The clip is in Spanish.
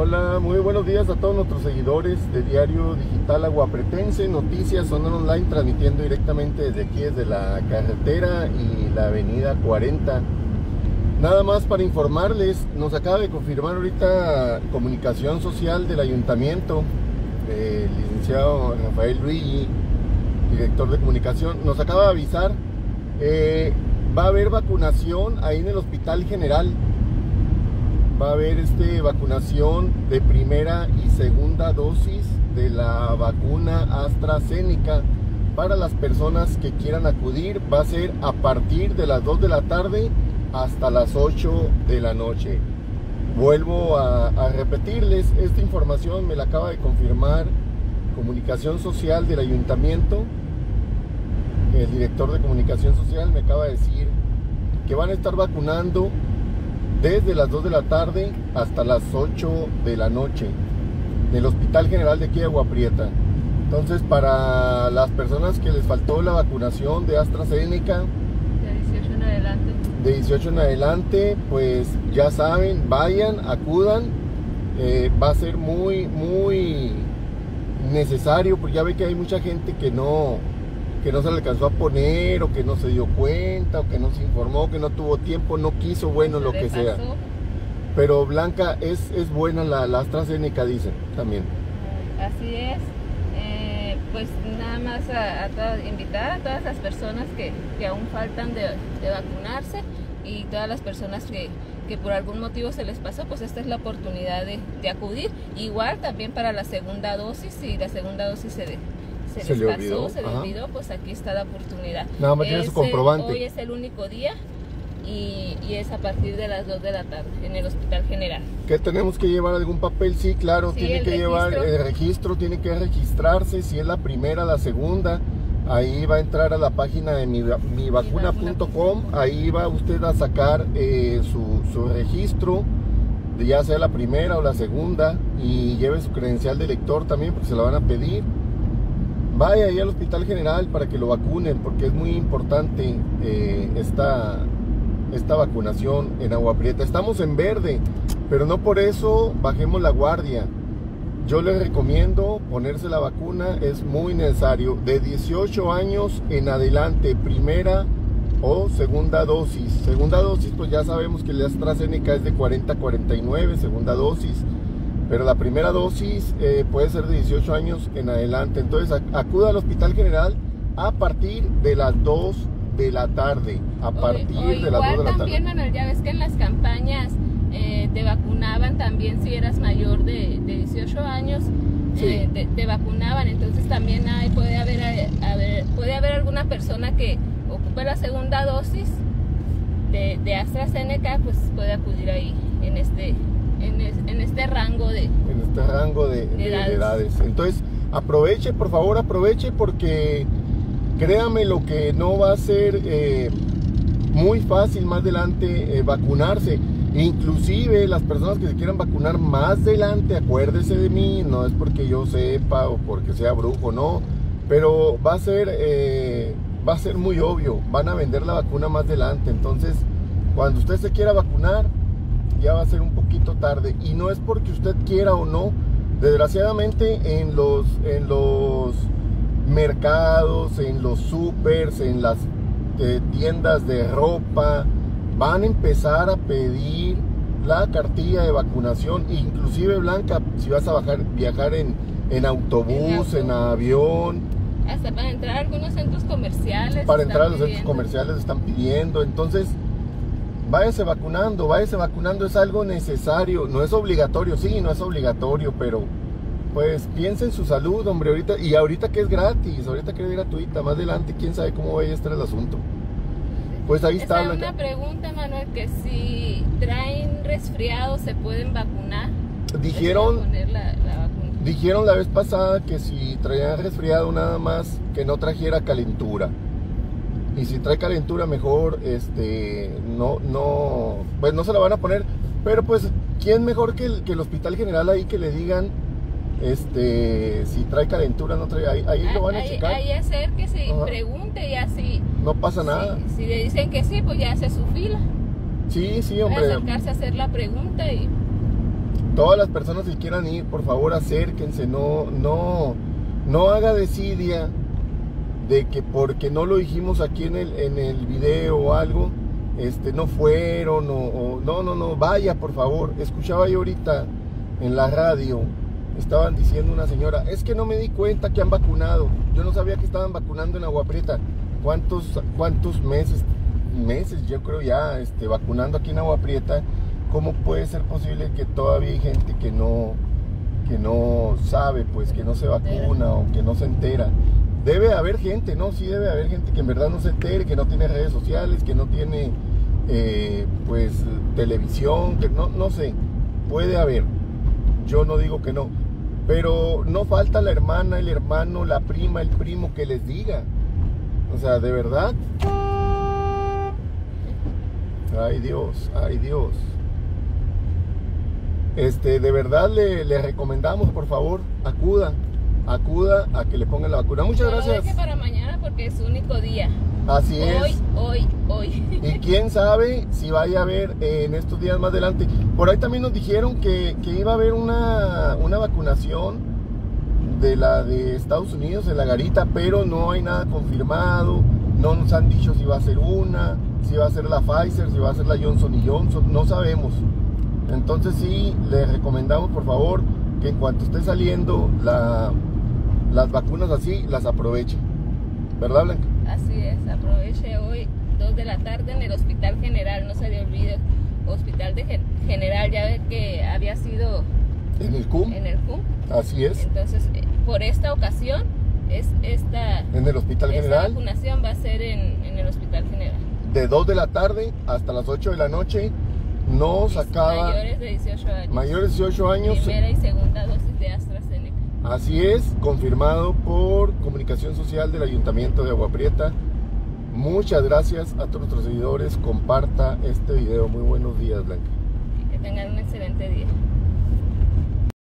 Hola, muy buenos días a todos nuestros seguidores de Diario Digital Aguapretense, Noticias Sonora Online, transmitiendo directamente desde aquí, desde la carretera y la avenida 40. Nada más para informarles, nos acaba de confirmar ahorita Comunicación Social del Ayuntamiento, el licenciado Rafael Luigi, director de comunicación, nos acaba de avisar, va a haber vacunación ahí en el Hospital General. Va a haber vacunación de primera y segunda dosis de la vacuna AstraZeneca para las personas que quieran acudir. Va a ser a partir de las 2 de la tarde hasta las 8 de la noche. Vuelvo a repetirles, esta información me la acaba de confirmar Comunicación Social del Ayuntamiento. El director de Comunicación Social me acaba de decir que van a estar vacunando desde las 2 de la tarde hasta las 8 de la noche del Hospital General de aquí de Agua Prieta. Entonces, para las personas que les faltó la vacunación de AstraZeneca de 18 en adelante, pues ya saben, vayan, acudan. Va a ser muy necesario, porque ya ve que hay mucha gente que no se le alcanzó a poner, o que no se dio cuenta, o que no se informó, que no tuvo tiempo, no quiso, bueno, lo que sea. Pero Blanca, es buena la AstraZeneca, dicen también. Así es. Pues nada más invitar a todas las personas que aún faltan de vacunarse, y todas las personas que por algún motivo se les pasó, pues esta es la oportunidad de acudir. Igual también para la segunda dosis, si la segunda dosis se les olvidó, pues aquí está la oportunidad. Nada más tiene su comprobante. Hoy es el único día y es a partir de las 2 de la tarde en el Hospital General. ¿Qué tenemos que llevar? ¿Algún papel? Sí, claro, Sí, tiene que llevar el registro, tiene que registrarse, si es la primera, la segunda. Ahí va a entrar a la página de mivacuna.com, ahí va usted a sacar su registro, ya sea la primera o la segunda, y lleve su credencial de lector también, porque se la van a pedir. Vaya ahí al Hospital General para que lo vacunen, porque es muy importante esta vacunación en Agua Prieta. Estamos en verde, pero no por eso bajemos la guardia. Yo les recomiendo ponerse la vacuna, es muy necesario. De 18 años en adelante, primera o segunda dosis. Segunda dosis, pues ya sabemos que la AstraZeneca es de 40 a 49, segunda dosis. Pero la primera dosis puede ser de 18 años en adelante. Entonces acuda al Hospital General a partir de las 2 de la tarde. A partir de las 2 de la tarde. También, Manuel, ya ves que en las campañas te vacunaban también si eras mayor de 18 años. Sí. Te vacunaban. Entonces también puede haber alguna persona que ocupe la segunda dosis de AstraZeneca, pues puede acudir ahí en este rango de edades. Entonces aproveche, por favor, aproveche, porque créame lo que no va a ser muy fácil más adelante vacunarse. Inclusive las personas que se quieran vacunar más adelante, acuérdese de mí, no es porque yo sepa o porque sea brujo, no, pero va a ser muy obvio, van a vender la vacuna más adelante. Entonces, cuando usted se quiera vacunar, ya va a ser un poquito tarde, y no es porque usted quiera o no. Desgraciadamente en los mercados, en los supers, en las tiendas de ropa, van a empezar a pedir la cartilla de vacunación. Inclusive, Blanca, si vas a viajar en autobús, en avión, hasta para entrar a algunos centros comerciales, centros comerciales están pidiendo. Entonces váyase vacunando, es algo necesario, no es obligatorio, sí, no es obligatorio, pero pues piensa en su salud, hombre, ahorita que es gratis, ahorita que es gratuita, más adelante quién sabe cómo vaya a estar el asunto. Pues ahí está. Una pregunta, Manuel, que si traen resfriado se pueden vacunar. Dijeron la vacuna. Dijeron la vez pasada que si traían resfriado, nada más que no trajera calentura. Y si trae calentura, mejor pues no se la van a poner. Pero pues, ¿quién mejor que el Hospital General ahí que le digan si trae calentura, no trae? Ahí lo van a checar. Ahí hacer que se pregunte, y así no pasa nada. Si le dicen que sí, pues ya hace su fila. Sí, hombre. Puede acercarse a hacer la pregunta y Todas las personas que quieran ir, por favor, acérquense. No haga desidia de que porque no lo dijimos aquí en el video o algo, no fueron no, vaya, por favor. Escuchaba yo ahorita en la radio, estaban diciendo una señora, es que no me di cuenta que han vacunado, yo no sabía que estaban vacunando en Agua Prieta. ¿Cuántos meses yo creo ya vacunando aquí en Agua Prieta? ¿Cómo puede ser posible que todavía hay gente que no sabe, pues, que no se vacuna o que no se entera? Debe haber gente, ¿no? Sí debe haber gente que en verdad no se entere, que no tiene redes sociales, que no tiene, pues, televisión, que no sé, puede haber. Yo no digo que no, pero no falta la hermana, el hermano, la prima, el primo que les diga. O sea, de verdad. Ay Dios, ay Dios. De verdad le recomendamos, por favor, acuda a que le pongan la vacuna. Muchas gracias. No deje para mañana porque es su único día. Así es. Hoy. Y quién sabe si vaya a haber en estos días más adelante. Por ahí también nos dijeron que iba a haber una vacunación de la de Estados Unidos, de la Garita, pero no hay nada confirmado. No nos han dicho si va a ser si va a ser la Pfizer, si va a ser la Johnson & Johnson, no sabemos. Entonces sí, les recomendamos, por favor, que en cuanto esté saliendo las vacunas así, las aproveche. ¿Verdad, Blanca? Así es, aproveche hoy 2 de la tarde en el Hospital General, no se le olvide, Hospital General, ya ve que había sido en el CUM. Así es. Entonces, por esta ocasión, en el Hospital General. Esta vacunación va a ser en el Hospital General. De 2 de la tarde hasta las 8 de la noche. Nos acaba. Mayores de 18 años. Mayores de 18 años. Primera y segunda dosis de AstraZeneca. Así es, confirmado por Comunicación Social del Ayuntamiento de Agua Prieta. Muchas gracias a todos nuestros seguidores. Comparta este video. Muy buenos días, Blanca. Que tengan un excelente día.